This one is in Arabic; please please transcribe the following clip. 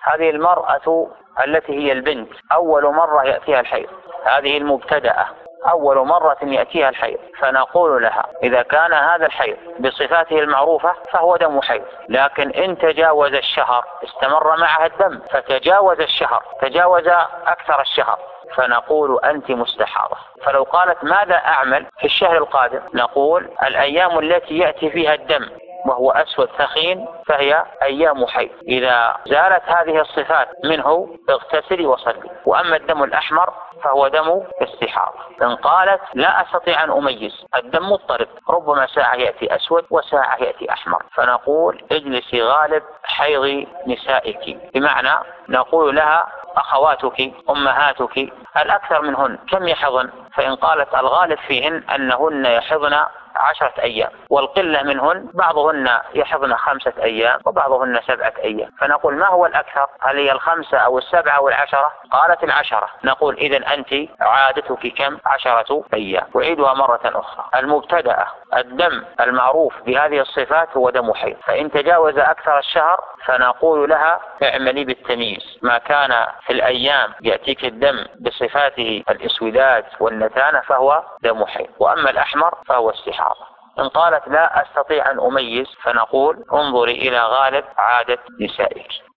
هذه المرأة التي هي البنت أول مرة يأتيها الحيض، هذه المبتدأة أول مرة يأتيها الحيض، فنقول لها إذا كان هذا الحيض بصفاته المعروفة فهو دم حيض، لكن إن تجاوز الشهر استمر معها الدم، فتجاوز الشهر، تجاوز أكثر الشهر، فنقول أنت مستحاضة. فلو قالت ماذا أعمل في الشهر القادم، نقول الأيام التي يأتي فيها الدم وهو أسود ثخين فهي أيام حيض، إذا زالت هذه الصفات منه اغتسلي وصلي. وأما الدم الأحمر فهو دم استحاضة. إن قالت لا أستطيع أن أميز، الدم مضطرب، ربما ساعة يأتي أسود وساعة يأتي أحمر، فنقول اجلسي غالب حيض نسائك، بمعنى نقول لها أخواتك أمهاتك الأكثر منهن كم يحضن؟ فإن قالت الغالب فيهن أنهن يحضن 10 أيام، والقلة منهن بعضهن يحضن 5 أيام وبعضهن 7 أيام، فنقول ما هو الأكثر؟ هل هي 5 أو 7 أو 10؟ قالت 10، نقول إذن أنت عادتك كم؟ 10 أيام. وعيدها مرة أخرى. المبتدأة الدم المعروف بهذه الصفات هو دم حيض، فإن تجاوز أكثر الشهر فنقول لها اعملي بالتمييز، ما كان في الأيام يأتيك الدم بصفاته الإسودات والنتانة فهو دم حيض، وأما الأحمر فهو استحاضة. إن قالت لا أستطيع أن أميز فنقول انظري إلى غالب عادة نسائك.